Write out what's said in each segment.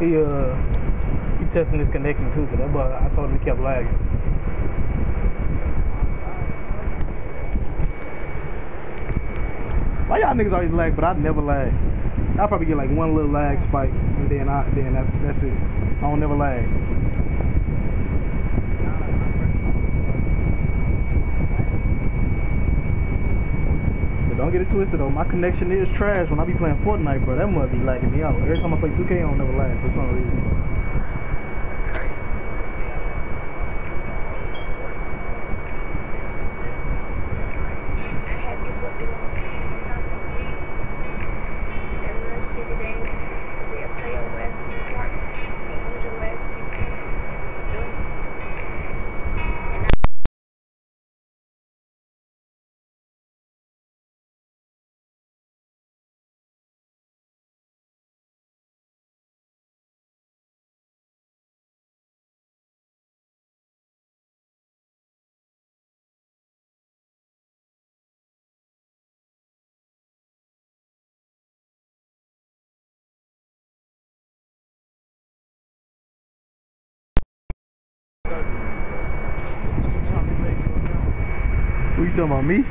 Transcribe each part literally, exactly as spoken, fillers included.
He uh he testing his connection too, cause that boy, I told him he kept lagging. Why y'all niggas always lag, but I never lag? I'll probably get like one little lag spike, and then I then that, that's it. I don't never lag. But don't get it twisted though. My connection is trash when I be playing Fortnite, bro. That must be lagging me out. Every time I play two K, I don't never lag for some reason. Who you talking about, me?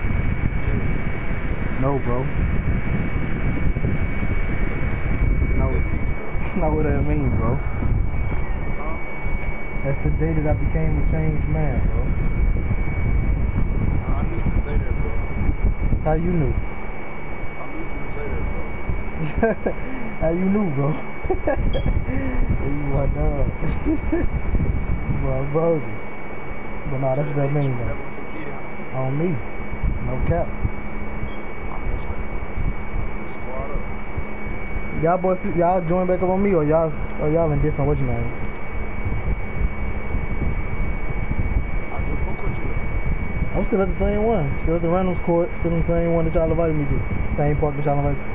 No, bro. That's not, that's not what that means, bro. That's the day that I became a changed man, bro. I knew you say that, bro. How you knew? I knew you say that, bro. How you knew, bro? You my dog. Boy, I'm bogus. But nah, that's what that means, though. On me. No cap. Y'all boys, y'all join back up on me, or y'all, or y'all in different what you names? I'm still at the same one. Still at the Reynolds Court. Still in the same one that y'all invited me to. Same park that y'all invited to.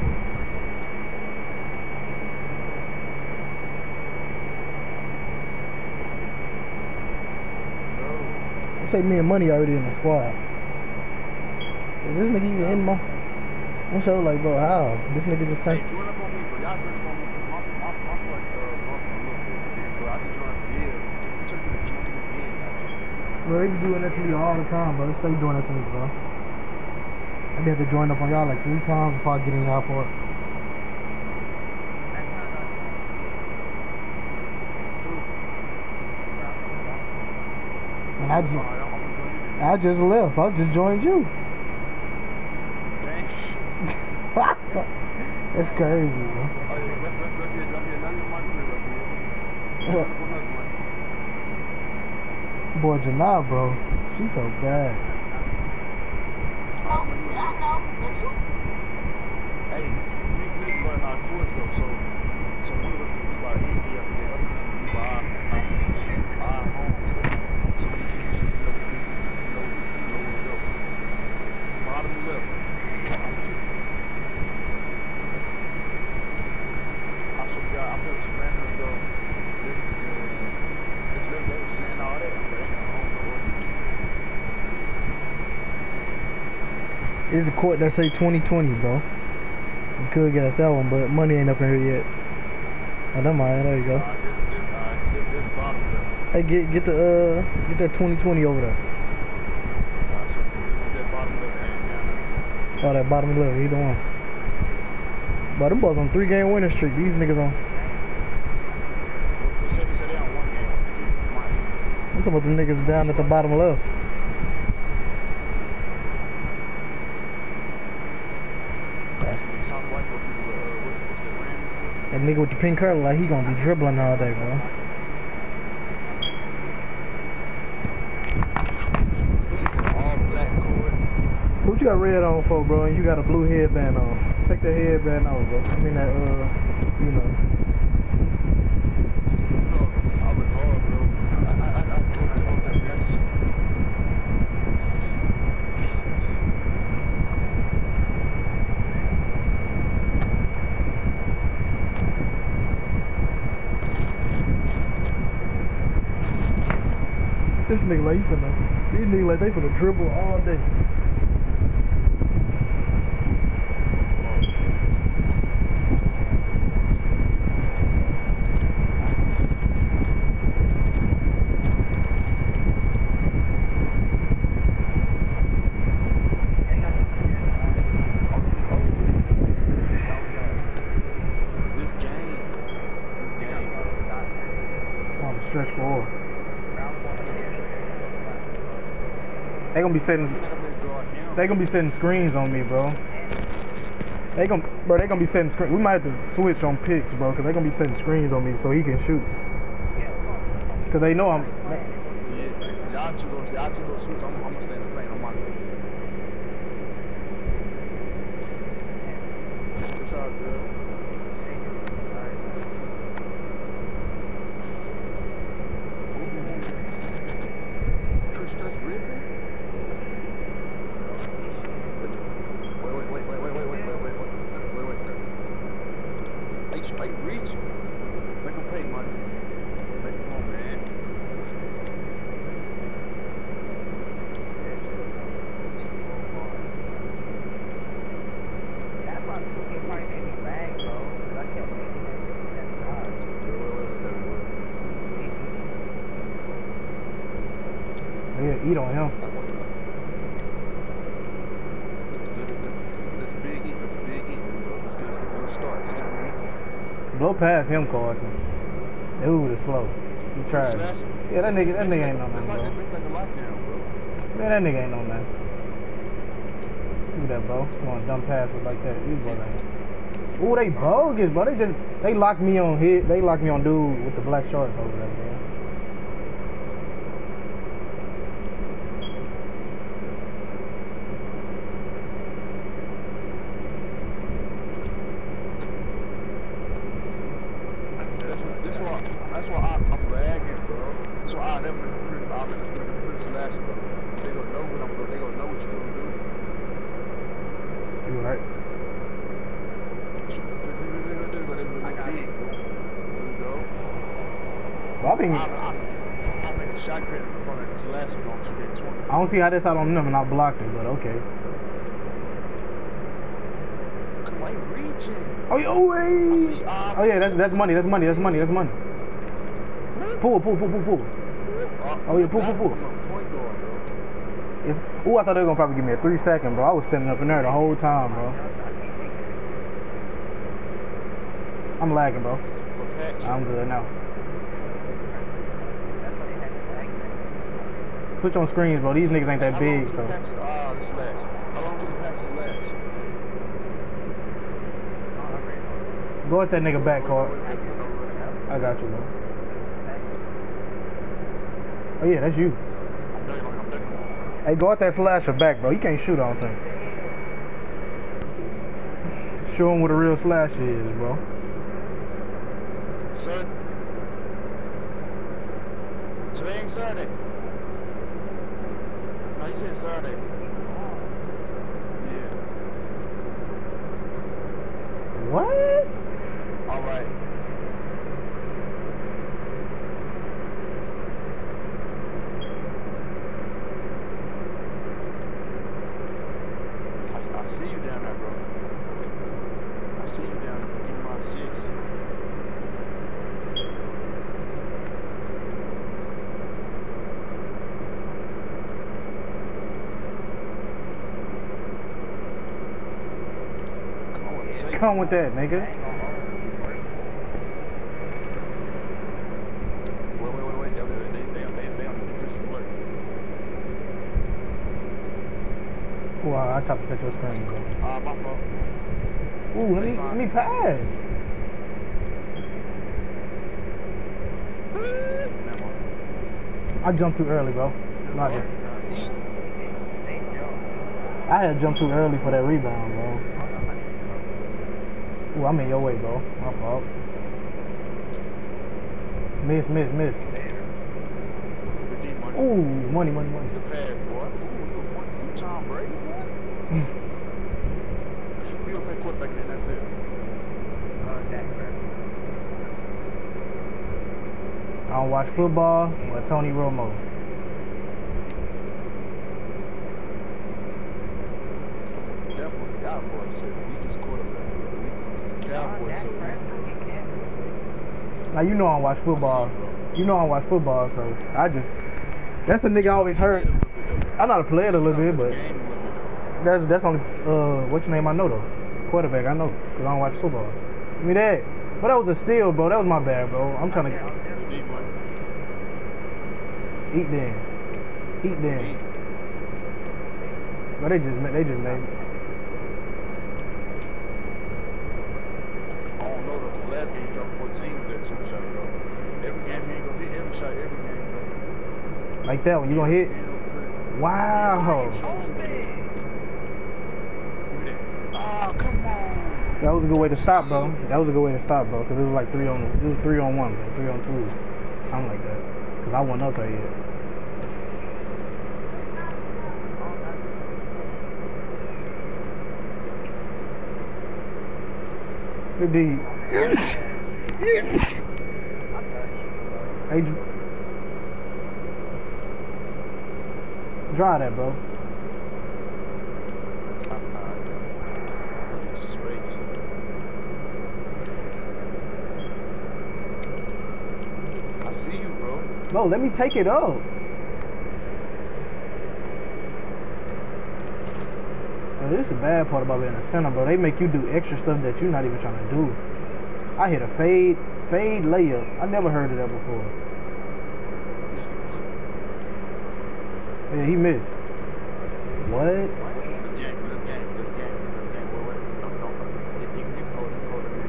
They say me and Money already in the squad. Is this nigga even in my... I'm sure like, bro, how? This nigga just turned... Hey, join up on me, bro. Y'all join up on me. My, my, my fuck, uh, bumped a little bit, bro. I just joined the deal. You took me to join me again. Bro, they be doing that to me all the time, bro. They stay doing that to me, bro. I be have to join up on y'all like three times before I get in y'all part. And I just... I just left. I just joined you. That's crazy, bro. Boy, Janai, bro. She's so bad. Oh, I know. Did you? Hey, we we learn our tours though, so so one of us will be by India, and the other one will be by our our home. So we can know know know where to go. Bottom left. I so yeah, I felt some random though. This this little they was saying all that. I'm like, I don't know what. It's a court that say twenty twenty, bro. You could get at that one, but Money ain't up in here yet. Oh, never mind. There you go. Uh, this, this, uh, this, this bottom left. Hey, get get the uh get that twenty twenty over there. Uh, so this, this bottom left hand down. Oh, that bottom left, either one. But them boys on three game winning streak. These niggas on. They said they said they on one game on the street. I'm talking about them niggas down at the bottom left. That nigga with the pink hair, like he gonna be dribbling all day, bro. All black cord. What you got red on for, bro? And you got a blue headband on. Take the headband off, bro. I mean that, uh, you know. I was hard, bro. I, I, I, I told you all that. That's... This nigga like he finna, these niggas like they finna dribble all day. stretch four. They gonna be setting. They gonna be setting screens on me, bro. They gonna, bro. They gonna be setting screen. We might have to switch on picks, bro, cause they gonna be setting screens on me so he can shoot. Cause they know I'm. Yeah, y'all two go, y'all two go switch. I'm, I'm gonna stay in the paint on my game. It's all good. Ooh. Stretch ripping. Wait, wait, wait, wait, wait, wait, wait, wait, wait, wait, wait, wait. Hey, straight reach. Make them pay money. Make them home, man. That's why people keep probably made me bang, bro. Cause I kept making that that hard. Yeah, eat on him. Blow past him, Carlton. Dude is slow. He tried. Yeah, that nigga, that nigga ain't no nothing, bro. Man, that nigga ain't no nothing. Look at that, bro. You want dumb passes like that? These boys ain't. Ooh, they bogus, bro. They just they locked me on hit. They locked me on dude with the black shorts over there, bro. That's why, that's why I, I'm lagging, bro. That's why I never recruit. I'm in the recruit slash, bro. They gonna know what I'm gonna. They gonna know what you're gonna do. You right? I got it. There we go. Well, I think I'm, I'm, I'm in a shot grid in front of the slash on two K twenty. I don't see how this out on them and I blocked it, but okay. Come on, reaching. Oh, yeah, oh, hey. See, uh, Oh yeah, that's that's money. That's money. That's money. That's money. Pull, pull, pull, pull, pull. Oh yeah, pull, pull, pull. It's, ooh, I thought they were gonna probably give me a three second, bro. I was standing up in there the whole time, bro. I'm lagging, bro. I'm good now. Switch on screens, bro. These niggas ain't that big, so. Ah, this last. How long do the patches last? Go at that nigga back, Carl. I got you, bro. Oh yeah, that's you. I'm done, I'm done. Hey, go at that slasher back, bro. He can't shoot, I don't think. Show him what a real slash is, bro. Son. Today ain't Saturday. No, he said Saturday. Yeah. What? All right. I, I see you down there, bro. I see you down there. Give me my six. Come with that, nigga. Wait, wait, wait, wait. They, they, they, they, they on the defensive play. Ooh, I, I tried to set your screen, bro. Ah, uh, my fault. Ooh, let me, let me pass. I jumped too early, bro. Not yet. I had jumped too early for that rebound, bro. Ooh, I'm in your way, bro. My fault. Miss, miss, miss. Ooh, money, money, money. The pass, boy. Ooh, you Tom Brady, boy. You don't think quarterback in the N F L? I don't watch football or Tony Romo. That boy, Cowboys said the weakest quarterback. Cowboys said Now you know I watch football. You know I watch football, so I just that's a nigga I always heard. I know how to play it a little bit, but that's that's only uh what's your name I know though. Quarterback I know, cause I don't watch football. Give me that. But that was a steal, bro. That was my bad, bro. I'm trying to Eat then. Eat then. But they just made, they just made. I don't know though. The last game dropped fourteen with that two shot, bro. Every game you ain't gonna hit every shot, every game, bro. Like that one, you gonna hit? Wow. Ah, come on. That was a good way to stop, bro. That was a good way to stop, bro. Cause it was like three on, it was three on one, bro. Three on two, something like that. Cause I wasn't up there yet. Good D. Yes. Yes. Hey, draw that, bro. I see you, bro. Bro, let me take it up. Bro, this is the bad part about being a center, bro. They make you do extra stuff that you're not even trying to do. I hit a fade, fade layup. I never heard of that before. Yeah, he missed. What? Let's game, let's game, let's game, let's game. Wait, wait, no, no, no. You can, you can hold it, hold it.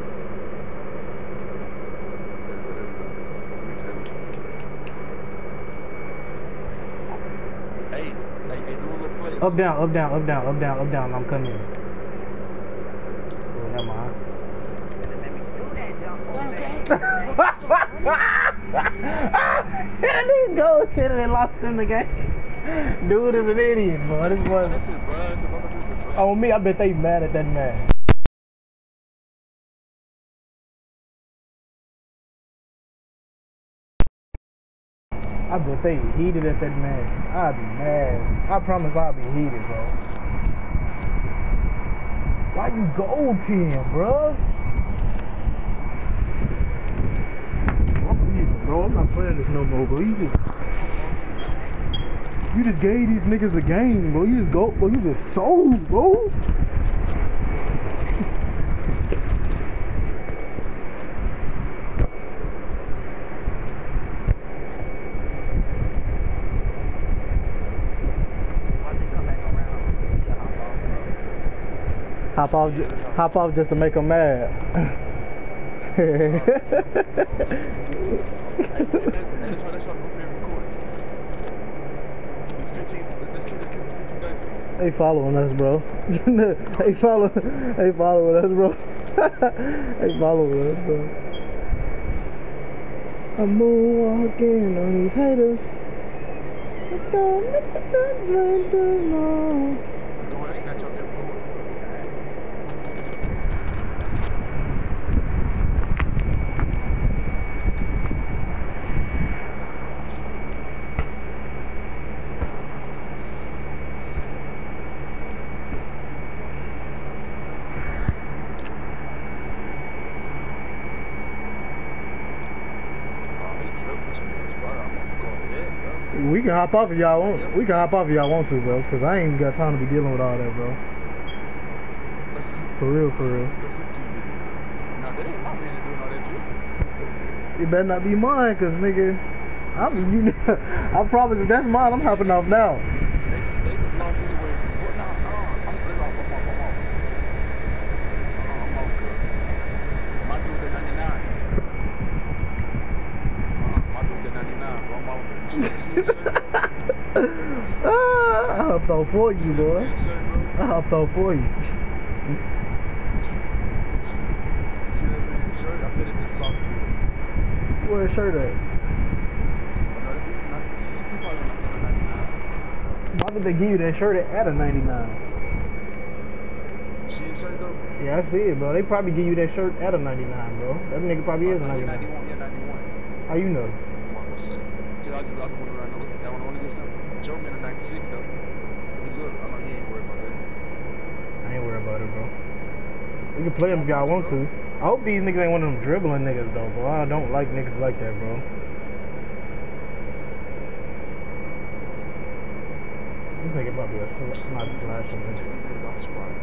Hey, hey, hey, do a little play. Up, down, up, down, up, down, up, down, up, down. I'm coming in. Oh, never mind. That nigga go to it and lost in the game. Dude is an idiot, bro. This was. Listen, bro. Listen, bro. Listen, bro. Oh, me, I bet they mad at that man. I bet they heated at that man. I'd be mad. I promise I'll be heated, bro. Why you gold ten, bro? I'm leaving, bro. I'm not playing this no more, bro. You just, you just gave these niggas a game, bro. You just go, bro. You just sold, bro. Hop off, hop off just to make them mad. They following us, bro. They follow, they following us, bro. They following us, bro. I'm moonwalking on these haters. I don't make that dream tomorrow. We can hop off if y'all want. We can hop off if y'all want to, bro. Cause I ain't got time to be dealing with all that, bro. For real, for real. It better not be mine, cause nigga, I'm you. I promise if that's mine, I'm hopping off now. ah, I hopped off for you, boy. I hopped off for you. Where's the shirt at? Why did they give you that shirt at a ninety-nine? See the shirt though? Yeah, I see it, bro. They probably give you that shirt at a ninety-nine, bro. That nigga probably is a ninety-nine. ninety-one, yeah, ninety-one. How you know? What's that? Cause I just I just went around and looked at that one on against them. Joe man a ninety-six though. He good. I know he ain't worried about that. I ain't worried about it, bro. We can play them if y'all want to. I hope these niggas ain't one of them dribbling niggas though, bro. I don't like niggas like that, bro. This nigga probably a sl not a slasher, man.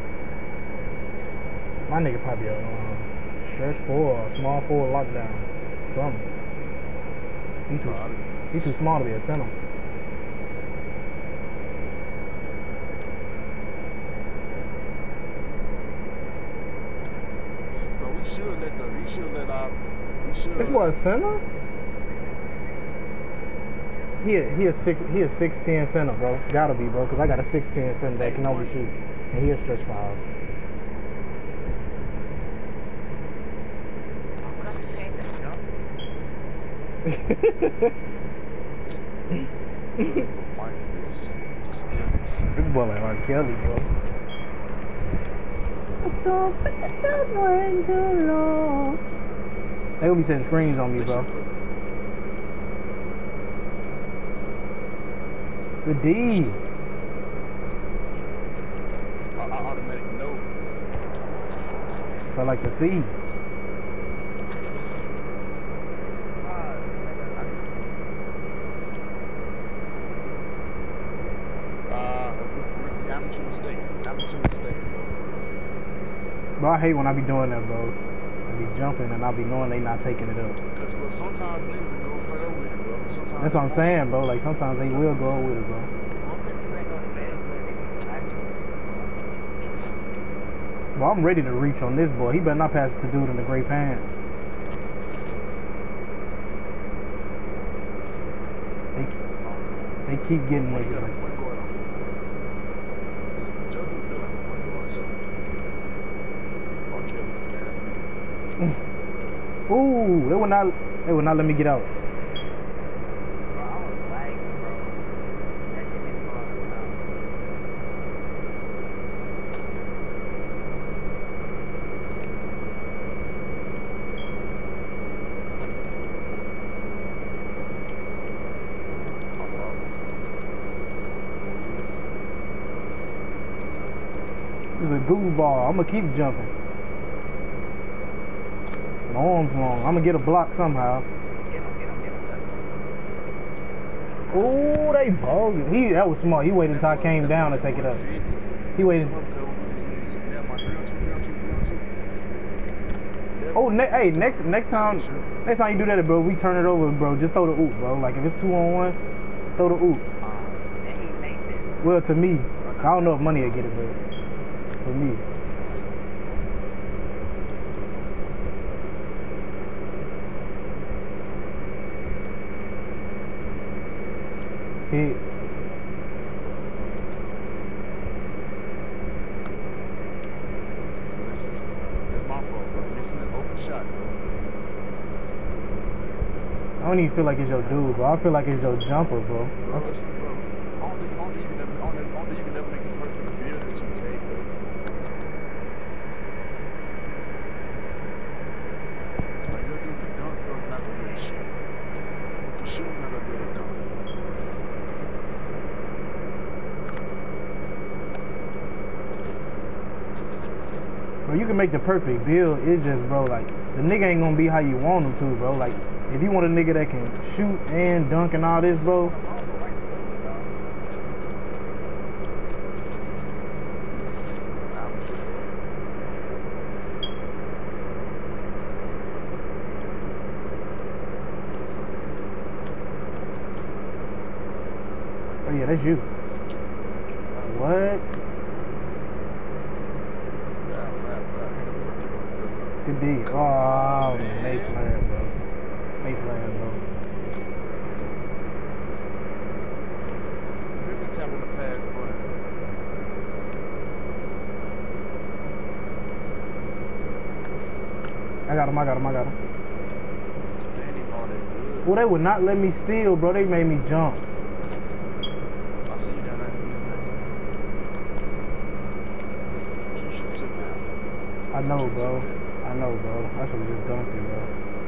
My nigga probably a um, stretch four, a small four lockdown. Something. He too. He's too small to be a center. Bro, we should let the, we should let our, we should. This boy a center? He a, he a six he a six ten center, bro. Gotta be, bro, cause I got a six ten center that can overshoot, and he a stretch five. This boy like R. Kelly, bro. Don't put the double in too long. They gonna be setting screens on me, bro. The D. Automatic no. So I like to see. Bro, I hate when I be doing that, bro. I be jumping and I be knowing they not taking it up. Cause, bro, sometimes niggas will go straight up with it, bro. Sometimes that's what I'm saying, bro. Like sometimes they will go with it, bro. Bro, I'm ready to reach on this boy. He better not pass it to dude in the gray pants. They, they keep getting niggas like. Ooh, they would not. They would not let me get out. Bro, I was lagging, bro. That shit been going on. This is a goofball. I'm gonna keep jumping. My arm's long. I'm gonna get a block somehow. Get him, get him, get him. Ooh, they bogus. He that was smart. He waited until I came down to take it up. He waited. Oh, ne hey, next next time, next time you do that, bro, we turn it over, bro. Just throw the oop, bro. Like if it's two on one, throw the oop. And he makes it. Well, to me, I don't know if money will get it, but for me. Hit. That's my fault, bro. Missing an open shot, bro. I don't even feel like it's your dude, bro. I feel like it's your jumper, bro. Bro, it's, bro. I don't think, I don't think you can never, I don't, I don't think you can never make the perfect build in two K, bro. Like, your dude can dunk, bro, not gonna be able to shoot. You can shoot, not gonna be able to dunk. Bro, you can make the perfect build. It's just, bro, like, the nigga ain't gonna be how you want him to, bro. Like, if you want a nigga that can shoot and dunk and all this, bro. Oh, yeah, that's you. What? Good D. Oh, man, they playing, bro. They playing, bro. Really tapping the pad, bro. I got him, I got him, I got him. Danny ball that good. Well, they would not let me steal, bro. They made me jump. I see you down there. You should have took that. I know, bro. I know, bro. I should have just dunked it, bro.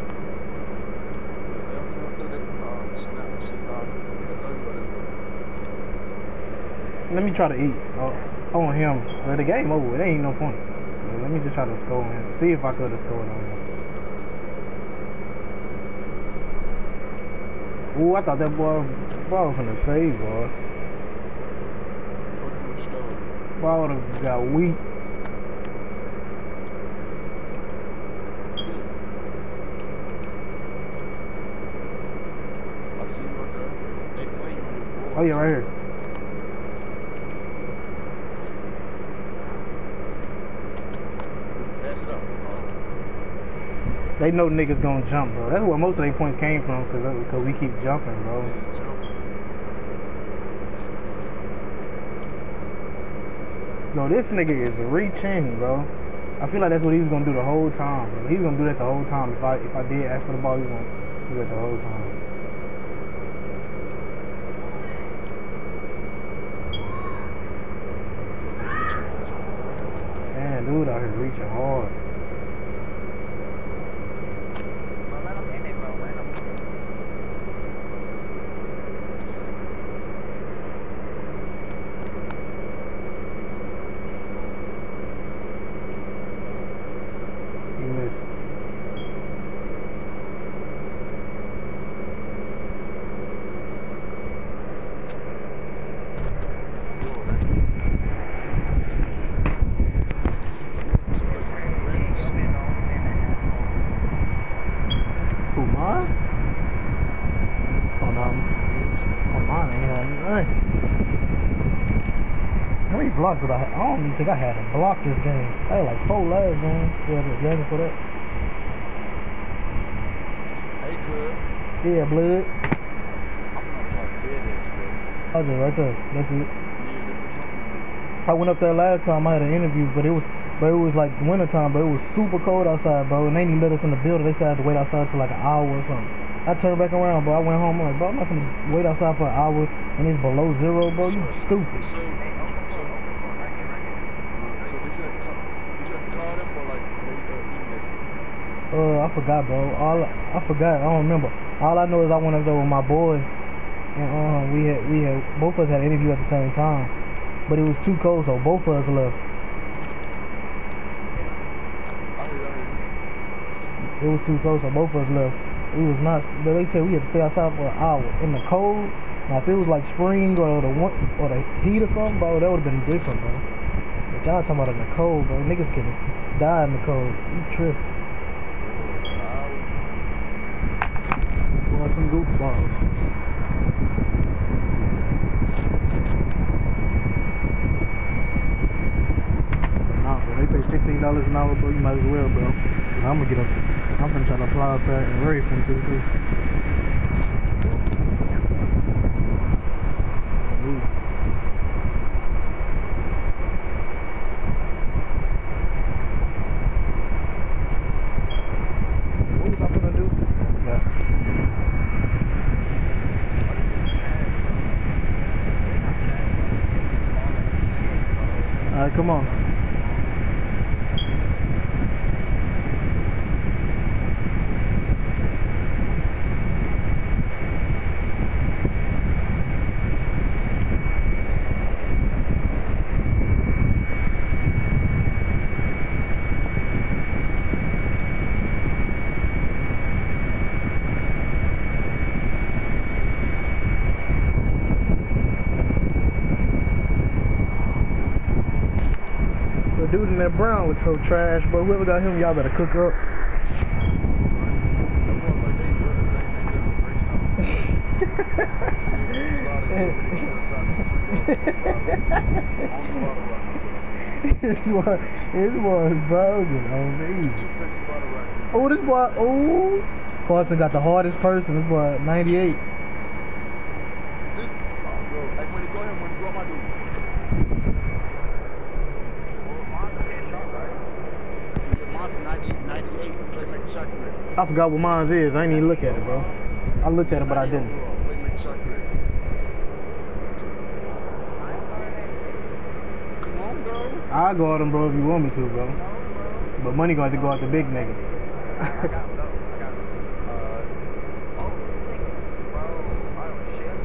Let me try to eat. Oh, I want him. Well, the game over. It ain't no point. But let me just try to score on him. See if I could have scored on him. Ooh, I thought that boy, boy was finna save, boy. Boy, I would have got weak. I see you right there. They play you on your board. Oh yeah, right here. Pass it up. Oh. They know niggas gonna jump, bro. That's where most of their points came from, cause, cause we keep jumping, bro. Yeah, jump. Yo, this nigga is reaching, bro. I feel like that's what he was gonna do the whole time, bro. He was gonna do that the whole time. If I if I did ask for the ball, he was gonna do that the whole time. Man, dude out here reaching hard. Bro, let him in it, bro. Let him. He missed. Who, mine? Oh no. Oh, mine ain't had nothing. How many blocks did I have? I don't even think I had a block this game. I had like four last game. Yeah, the game for that. Hey, good. Yeah, blood. I'm gonna play FedEx, bro. I was just right there. That's it. Yeah, I went up there last time. I had an interview, but it was, but it was like winter time, but it was super cold outside, bro. And they didn't let us in the building. They said I had to wait outside till like an hour or something. I turned back around, bro. I went home. I'm like, bro, I'm not gonna wait outside for an hour and it's below zero, bro. You stupid. So, so, so did you have to call, did you have to call them or like they uh, email? Uh, I forgot, bro. All I forgot. I don't remember. All I know is I went up there with my boy, and uh, we had we had both of us had an interview at the same time, but it was too cold, so both of us left. I heard, I heard. It was too cold, so both of us left. We was not, but they said we had to stay outside for an hour in the cold. Now if it was like spring or the one or the heat or something, bro, that would have been different, bro. But y'all talking about in the cold, bro. Niggas can die in the cold. You trip. Boy, some goofballs. Nah, bro, they pay fifteen dollars an hour, bro. You might as well, bro. Cause I'm gonna get up. I'm gonna try to apply up there and Ray from too, too. Ooh. What was I gonna do? Yeah. Alright, come on. The dude in that brown looks so trash, bro. Whoever got him, y'all better cook up. This boy, this boy is bugging on me. Oh, this boy, oh. Carlton got the hardest person. This boy, ninety-eight. I forgot what mine's is. I ain't even look at it, bro. I looked at it, but I didn't. Come on, bro. I'll go out him, bro, if you want me to, bro. But money gonna have to go out the big nigga. I got low. I got low. Uh, oh, bro. Oh, shit.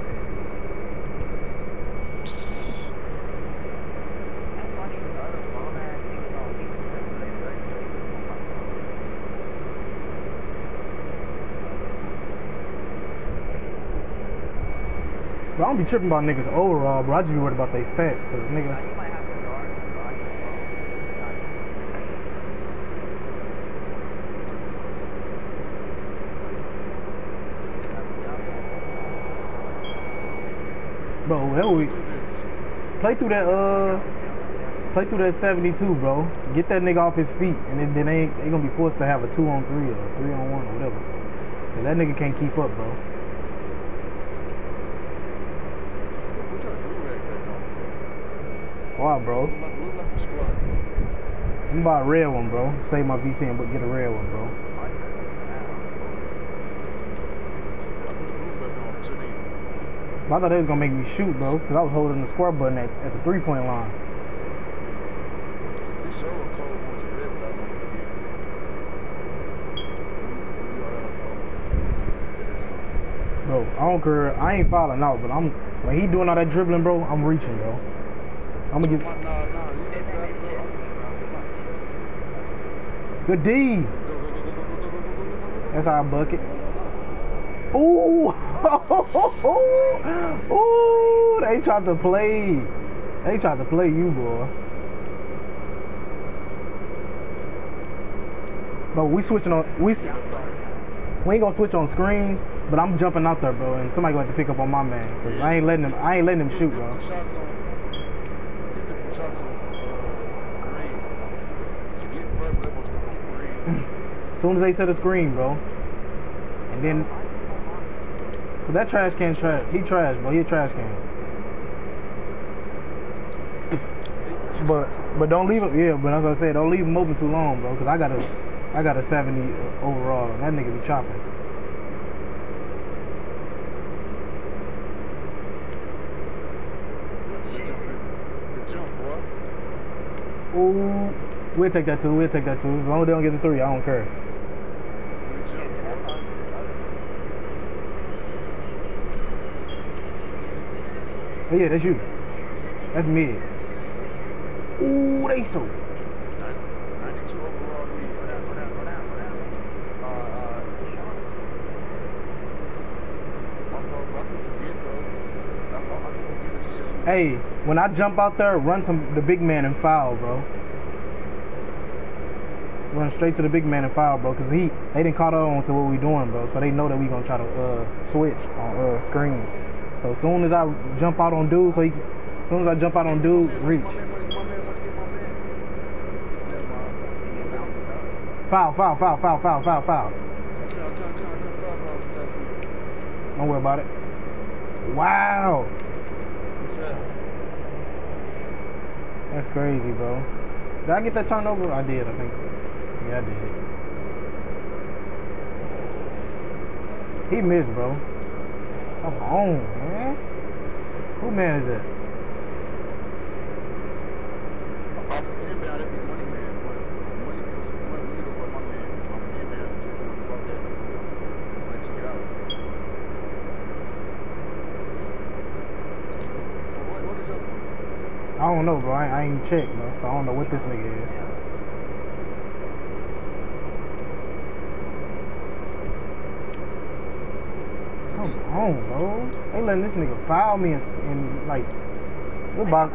That's why these other bum ass niggas don't be really very good. Bro, I don't be tripping about niggas overall, bro. I just be worried about their stats, cause nigga. Now, you might have to guard, bro. I can Bro, that we play through that uh play through that seventy-two, bro. Get that nigga off his feet, and then, then they ain't they gonna be forced to have a two on three or a three on one or whatever. Cause that nigga can't keep up, bro. Wow, bro. I'm about a red one, bro. Save my V C and but get a red one, bro. I thought they was gonna make me shoot, bro, because I was holding the square button at, at the three point line. Bro, I don't care. I ain't fouling out, but I'm when he doing all that dribbling, bro, I'm reaching, bro. I'm gonna get good D. That's our bucket. Ooh, ooh, they tried to play. They tried to play you, boy. Bro, we switching on. We we ain't gonna switch on screens, but I'm jumping out there, bro, and somebody gonna have to pick up on my man, cause I ain't letting him. I ain't letting him shoot, bro. As soon as they set a screen, bro, and then. But that trash can trash. He trash, bro. He a trash can. But but don't leave him. Yeah, but as I said, don't leave him open too long, bro. Cause I got a I got a seventy overall. And that nigga be chopping. Ooh, we'll take that too. We'll take that too. As long as they don't get the three, I don't care. Oh yeah, that's you. That's mid. Ooh, they so. ninety-two overall mid. Uh, uh, hey, when I jump out there, run to the big man and foul, bro. Run straight to the big man and foul, bro, cause he they didn't caught on to what we doing, bro. So they know that we gonna try to uh, switch on uh, screens. So as soon as I jump out on dude, so he, as soon as I jump out on dude, reach. Foul, foul, foul, foul, foul, foul, foul. Don't worry about it. Wow. That's crazy, bro. Did I get that turnover? I did, I think. Yeah, I did. He missed, bro. Come on, man. Who man is that? I don't know, bro. I, I ain't checked, bro. So I don't know what this nigga is. Come on, bro. They letting this nigga foul me and, and like, what about?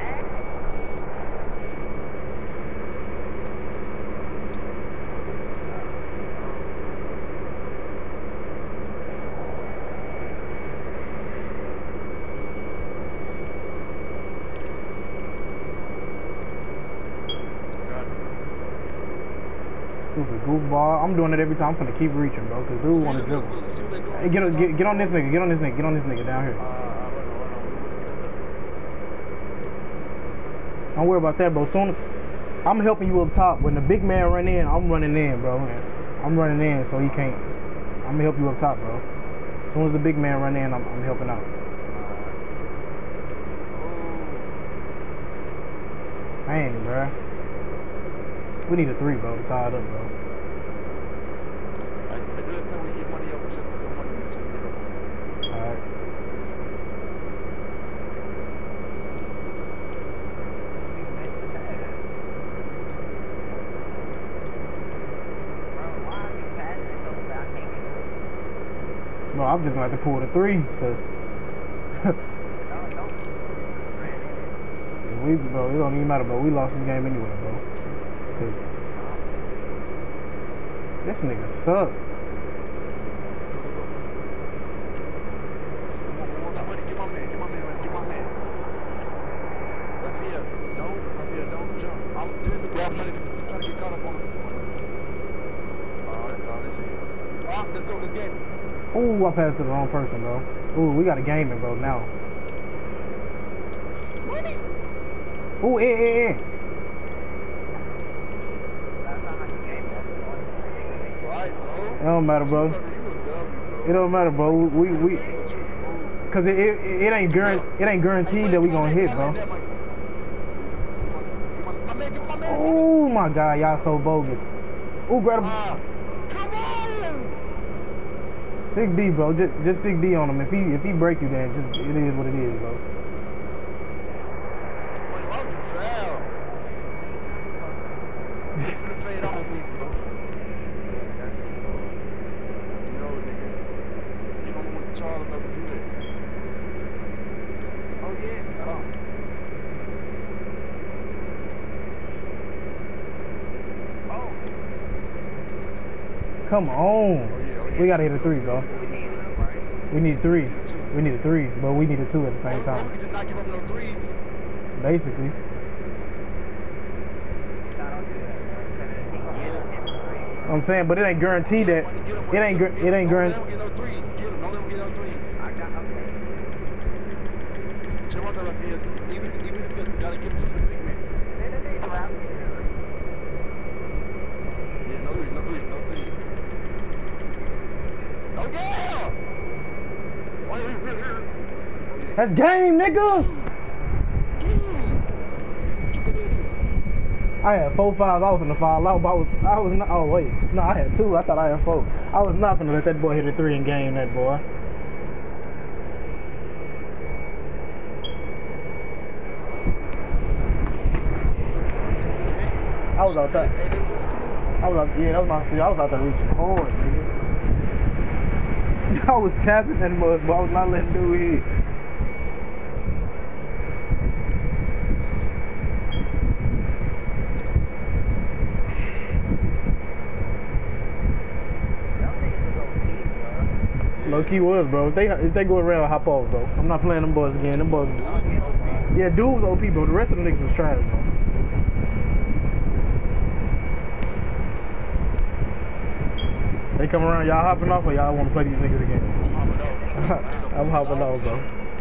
Stupid goofball. I'm doing it every time. I'm gonna keep reaching, bro, cause dude wanna dribble. Hey, get on, get, get on this nigga. Get on this nigga. Get on this nigga down here. Don't worry about that, bro. Soon, I'm helping you up top. When the big man run in, I'm running in, bro. I'm running in, so he can't. I'm gonna help you up top, bro. As soon as the big man run in, I'm, I'm helping out. Dang, bro. We need a three, bro, to tie it up, bro. Alright. Bro, I'm just gonna have to pull the three, cause we, bro, it don't even matter, bro. We lost this game anyway, bro. Cause this nigga suck. let's go, let's game it. Ooh, I passed to the wrong person, bro. Ooh, we got a game it, bro, now. Money. Ooh, eh, eh, eh. Right, bro. It don't matter, bro. It don't matter, bro. We, we, cause it, it, it ain't guaranteed, it ain't guaranteed that we gonna hit, bro. Oh my God, y'all so bogus. Ooh, grab him. Come on! Stick D, bro. Just, just stick D on him. If he, if he break you, then just it is what it is, bro. Wait, why would you foul? You should have fade on me, bro. You know, nigga. You don't want Charles enough to do that. Oh yeah. Oh. Come on. Oh, yeah, oh, yeah. We gotta hit a three, bro. We need three. We need a three, but we need a two at the same Oh, time. we just not give up no threes. Basically. I'm saying, but it ain't guaranteed that. It ain't. It ain't guaranteed. Don't let him get no threes. Get him. Don't let him get no threes. I got okay. Chill out, Raphael. Even even if you gotta get to the big man. Yeah, no threes, no threes, no threes. Oh yeah! Oh, yeah, yeah, yeah. That's game, nigga. I had four fouls. I was finna foul out, but I was, I was not. Oh wait, no, I had two. I thought I had four. I was not finna let that boy hit a three and game that boy. I was out there. I was out. Yeah, that was my steal. I was out there reaching hard, nigga. I was tapping that mud, but I was not letting dude hit. Low key was, bro. If they if they go around, hop off, bro. I'm not playing them boys again. Them boys. Yeah, dude was O P, bro. The rest of the niggas was trash, bro. They come around, y'all hopping off, or y'all want to play these niggas again? I'm hopping off, bro.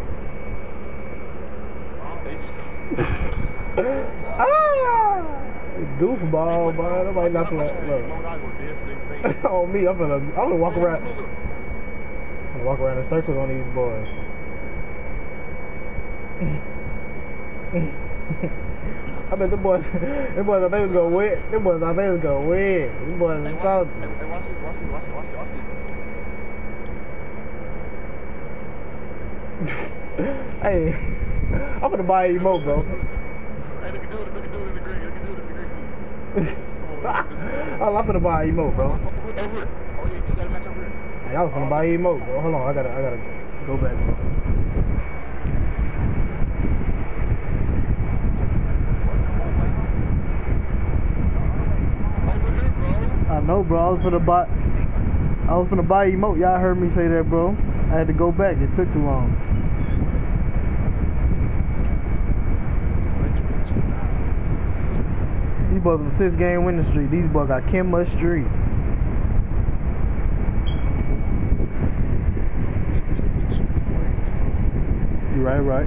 Ah! Goofball, bro. Nobody not playing. Look. On me, I'm gonna, I'm gonna walk around. I'm gonna walk around in circles on these boys. I bet the boys, them boys, I think was gonna win. Them boys, I think was gonna win. Them boys, hey, watch, hey, hey, watch it, watch it, watch it, watch it, watch it. Hey, I'm gonna buy an emote, bro. Hey, look at dude, look at dude in the green, look at dude in the green. I'm gonna buy an emote, bro. Over here. Oh yeah, you gotta match over here. Hey, I was gonna buy an emote, bro. Hold on, I gotta, I gotta go back, bro. I know, bro. I was gonna buy. I was gonna buy emote. Y'all heard me say that, bro. I had to go back. It took too long. These boys on the six game winning streak. These boys got Kimba Street. You right, right.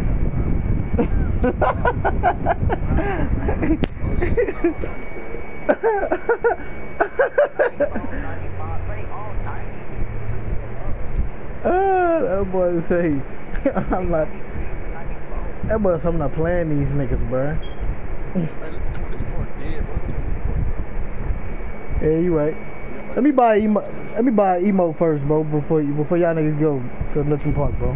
uh, that boy say, I'm not. That boy said I'm not playing these niggas, bro. Yeah, you right. Let me buy emo. Let me buy emote first, bro. Before you, before y'all niggas go to Lipton Park, bro.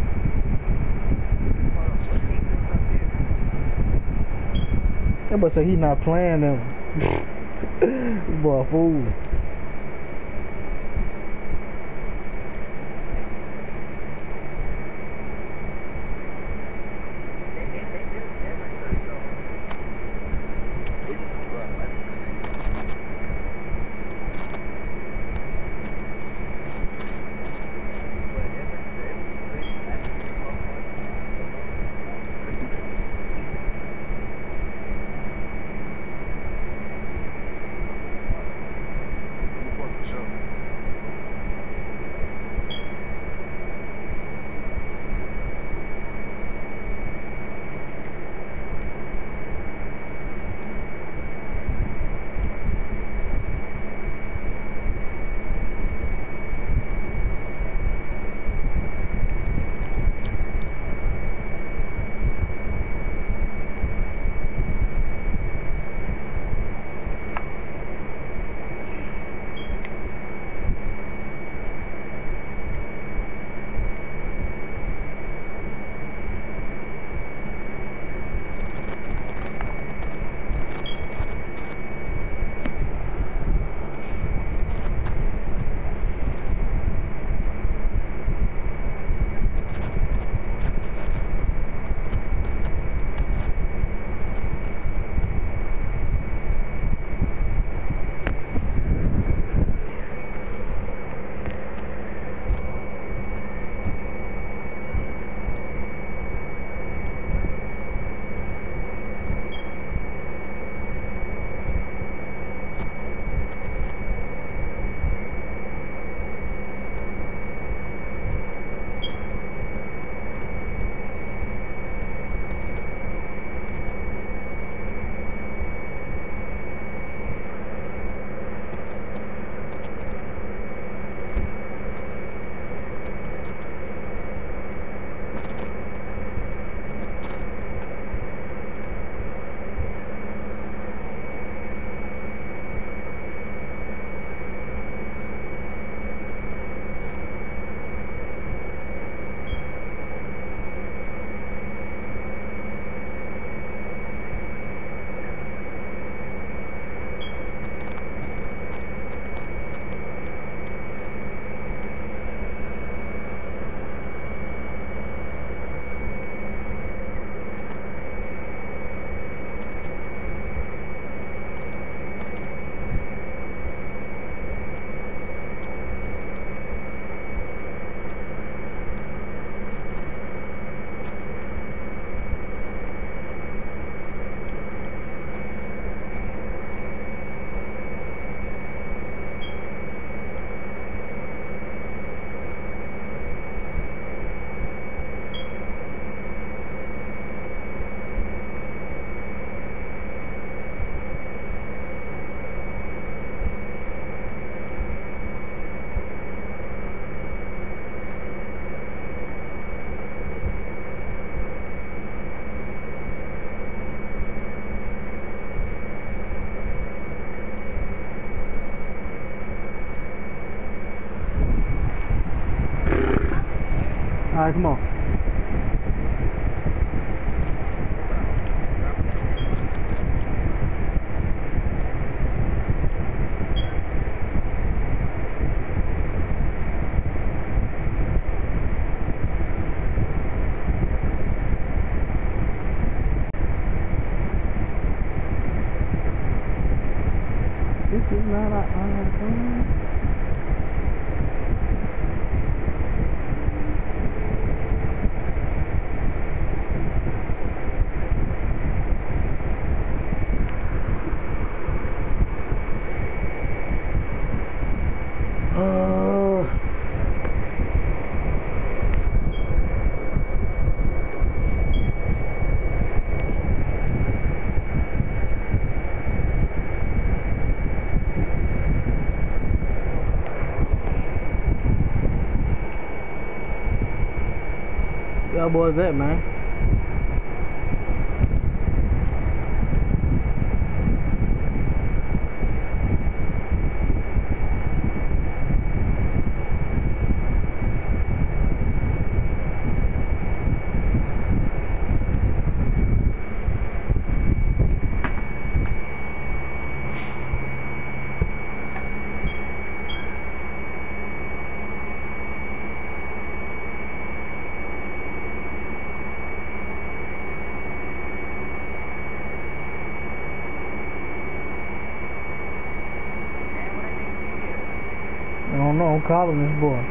That boy say he not playing them. This boy a fool. Alright, come on. This is not a iPhone. Uh, y'all boys at, man? I don't know, I'm calling this boy.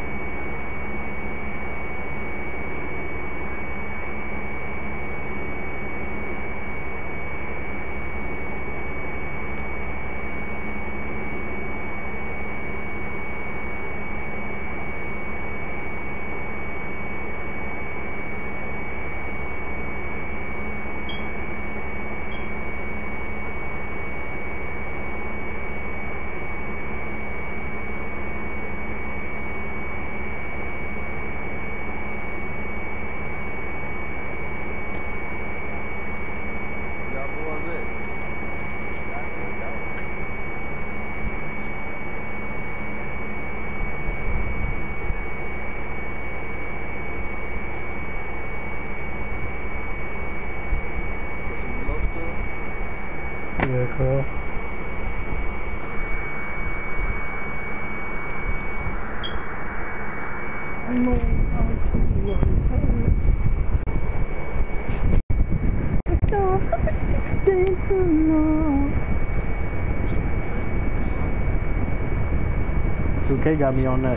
Yeah, cool. I know how to be on two K got me on that.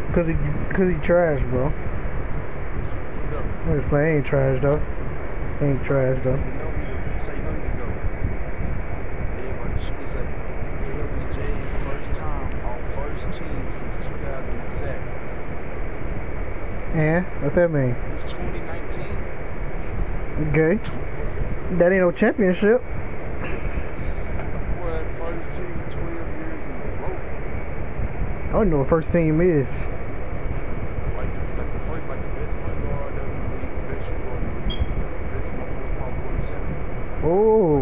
Cause he, cause he trash, bro. I'm just playing. He ain't trash though. He ain't trash though. So you know he, so you know he can go. Everybody, it's like L B J first time on first team since two thousand seven. And what that mean? It's twenty nineteen. Okay. That ain't no championship. What first team twelve years in a row? I don't know what first team is. Like the, like the first, like the best point guard that was in the league, the best shooter in the league, the best number power forward center. Oh.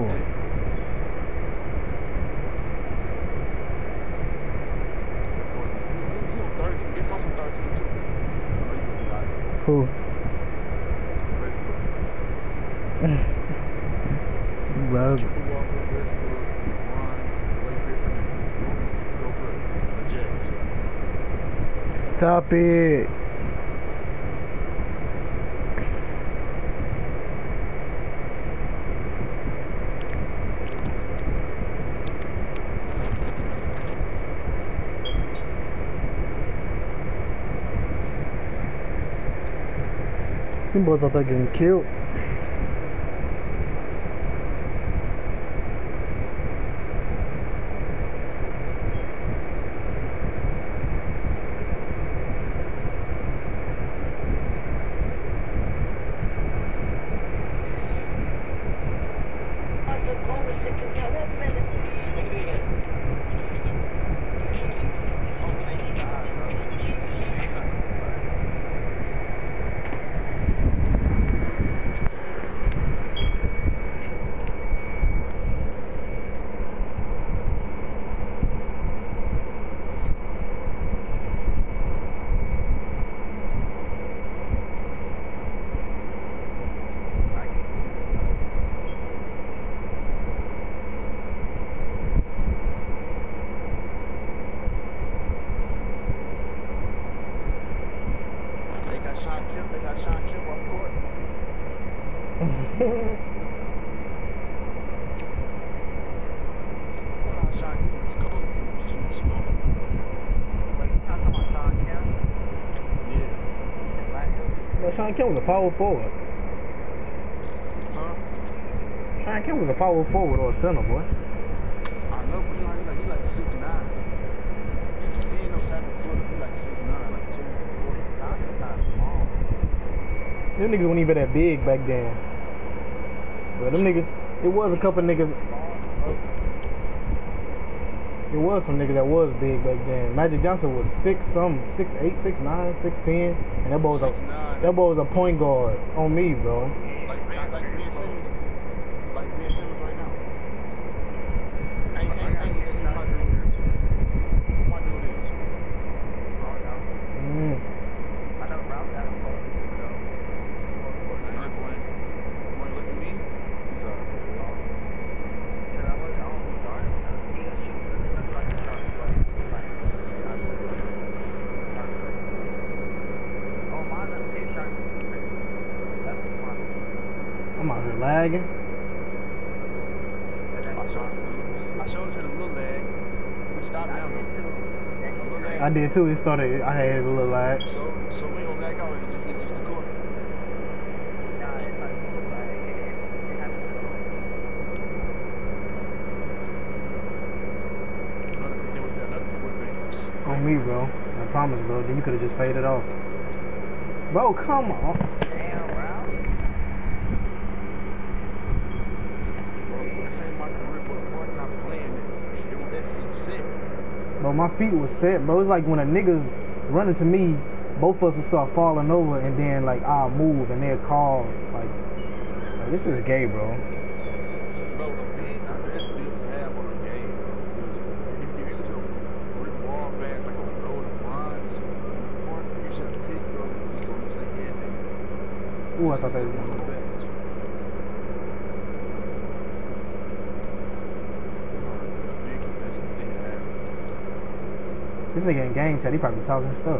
Who? Well, stop it. Them boys out there getting killed. Sean Kemp was a power forward. Huh? Sean Kemp was a power forward or a center, boy. I know, but he like, he like, he like six nine. He ain't no seven foot. He like six nine, like two forty. Nah, he's not small. Them niggas weren't even that big back then. But them niggas, it was a couple niggas. It was some niggas that was big back then. Magic Johnson was six some, six eight, six nine, six ten, and that boy was a that boy was a point guard on me, bro. Like Ben, like Ben Simmons, like Ben Simmons right now. Ain't ain't ain't you see my dude? My dude is. Mm. I know Ralph got a phone, though. Another point. You wanna look at me? He's uh. Yeah, I was on the guard. He was shooting like a shot, like, like, oh, my little kid shot. That's fun. I'm out here lagging. I showed I showed you the little leg. We stopped now though. I did too. It started. I had a little lag. So so we don't lag out. It's just it's just the court. Nah, it's like, like, it, it, it has to go. Another thing with that, another thing with that. On me, bro. I promise, bro. Then you could have just faded off. Bro, come on. Damn, Ralph. Bro, this ain't my career, but the part not playing it. It was that feet sick. Bro, my feet was set, bro. It's like when a nigga's running to me, both of us will start falling over, and then like I'll move, and they'll call like, like this is gay, bro. Bro, the big, the best big we have on the game is if, if you was a brick wall back like on gold and bronze, you should have picked those who's going to miss the head. Ooh, I thought that was one of the best. Big, the best thing to have. This nigga in game chat, he probably talking stuff.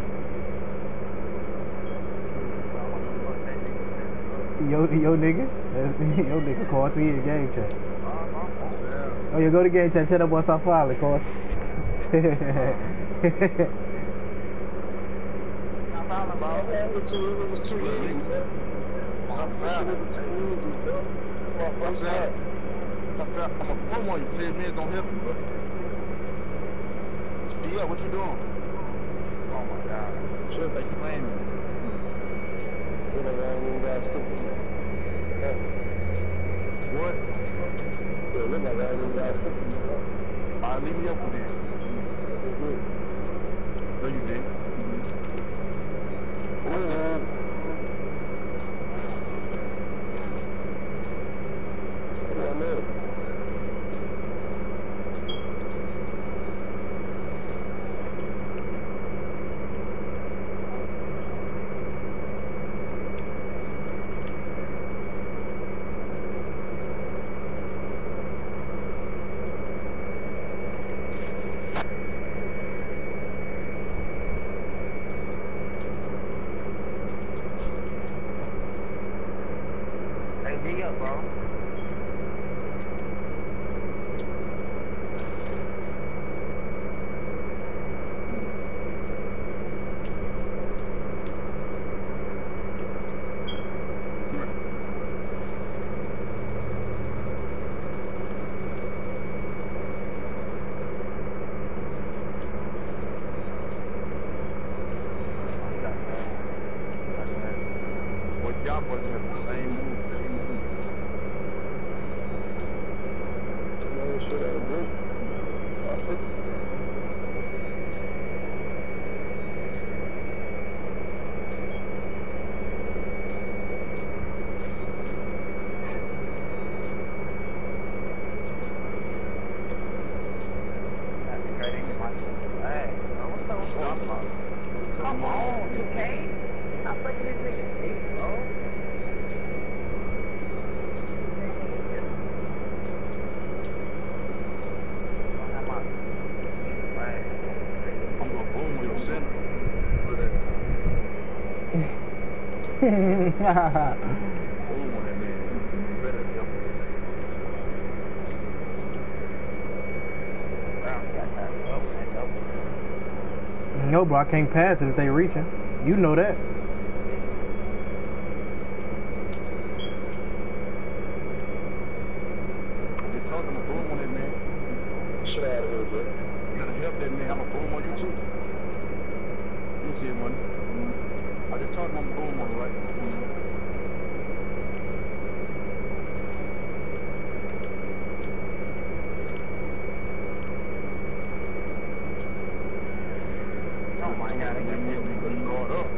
Yo, yo nigga, yo nigga, call to you in game chat. Oh, you go to game chat, tell that boy stop following, call. Stop fouling, bro. It was too, it was too easy, bro. Stop fouling. It was too easy, bro. What's that? Stop fouling. I'm a boom on you. Ten minutes don't help you, bro. Yeah, what you doing? Oh my god. Shit, like you playing me. You know, I ain't got stupid. Yeah. What? Yeah, look like I ain't got stupid. Alright, leave me up with it. No, you did. What's that? What I know. Hey, D up, bro. Y'all boys have the same move. No shit, I agree. I'll fix it. That's crazy. Hey, bro, what's up with Stop. you? Come on, two K. Stop sucking this nigga's dick, bro. I'm gonna boom with your center. Look at that. Boom on that man. You better help him. Brown got that up and up. No, bro, I can't pass it if they reaching. You know that. I just told him to boom on that man. Shit out of here, bro. You gotta help that man. I'm gonna boom on you too. You see it, money. I just told him I'm boom on him, right? Oh my god, I got You this. better guard up.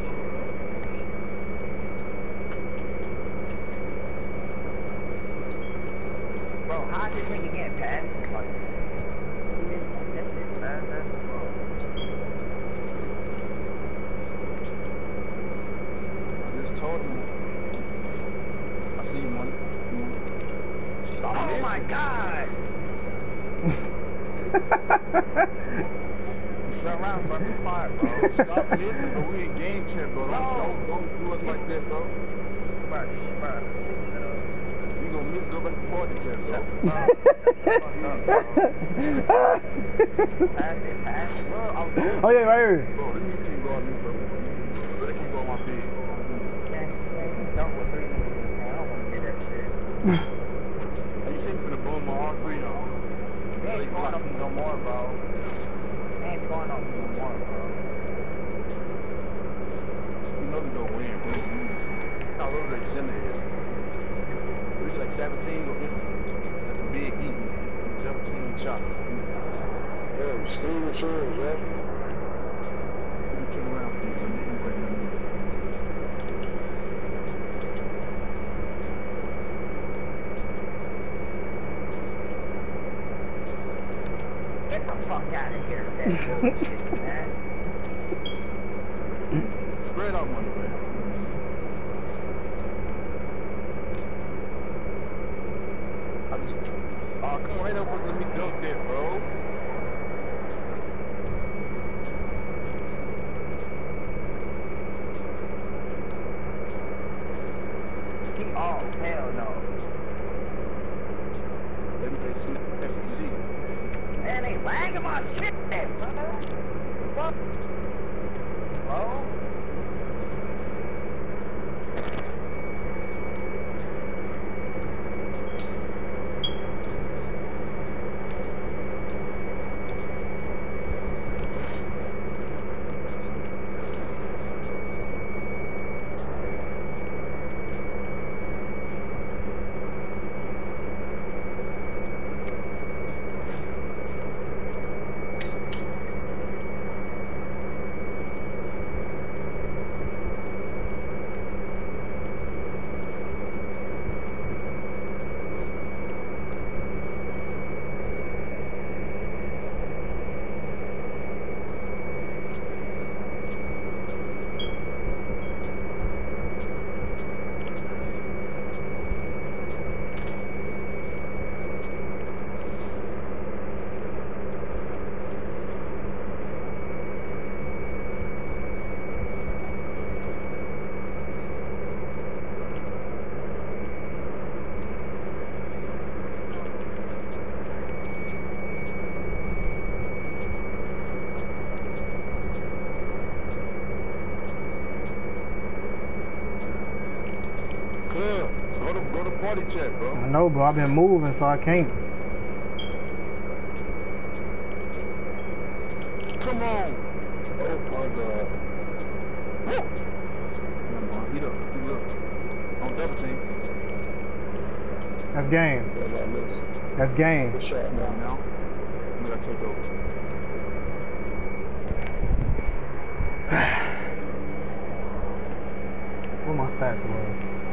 Bro, how did this nigga get past me? Like, he didn't miss it, man. That's bro. I just told him. I see you, money. Stop Oh missing. my god! Turn around, bro. Be quiet, bro. Stop missing, bro. We in game chat, bro. Don't, don't, don't do us like that, bro. Bro, bro. Shut up. You gonna miss, go back to party chat, bro. Pass it, pass it. Bro, I was Oh yeah, right here. Bro, let me see you guard me, bro. Bro, they can go on my bed. Man, man, he's done with three niggas, man. I don't want to hear that shit. Hey, you see me finna boom my all three, though. They ain't scoring on me no more, bro. They ain't scoring on me no more, bro. You know we gonna win, bro. How low they send it here? We like seventeen, go get like a big E. seventeen chop. Yeah, Steve and Charles, yeah. You turn around for you, let me eat right now. Get the fuck out of here with that bullshit, man. Spread out money, man. I just, oh, come on, ain't nobody let me dunk that, bro. He, oh, hell no. Let me snap F B C. Man, they lagging my shit, bro. Fuck. Bro. party chat, bro. I know, bro. I've been moving, so I can't. Come on. Oh my God. Woo. Come on, heat up, heat up. On double team. That's game. Yeah, like this. That's game. Good shot now. Now, we gotta take over. What my stats was?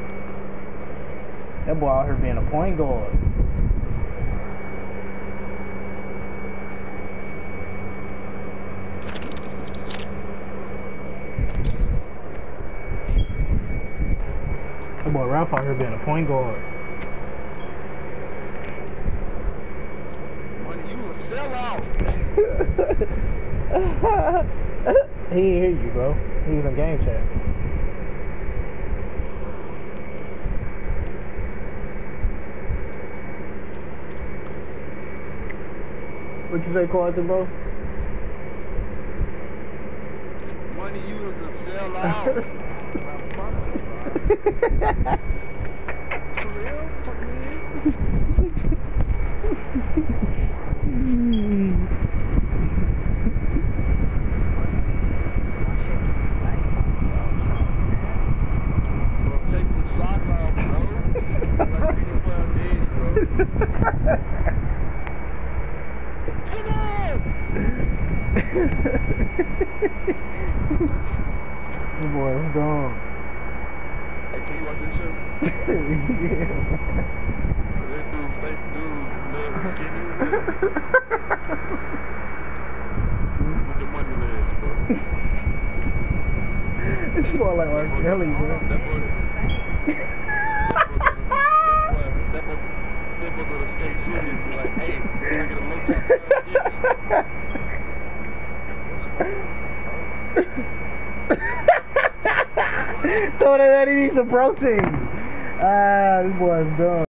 That boy out here being a point guard. That boy Ralph out here being a point guard. Money, you a sellout. He didn't hear you, bro. He was in game chat. What you say, Carlton, bro? Money, you is a sellout. For real? Fuck me. Bro, take them socks off, bro. Like you put on edge, bro. Come on! This boy is gone. Hey, can you watch this show? Yeah. This dude, stay dude, little skinny as hell. With the money legs, bro. This boy like R. Kelly, bro. That boy, that boy, that boy, that boy go to Skate City and be like, hey, can I get a low top Throw that, he needs some protein. Ah, this boy's dumb.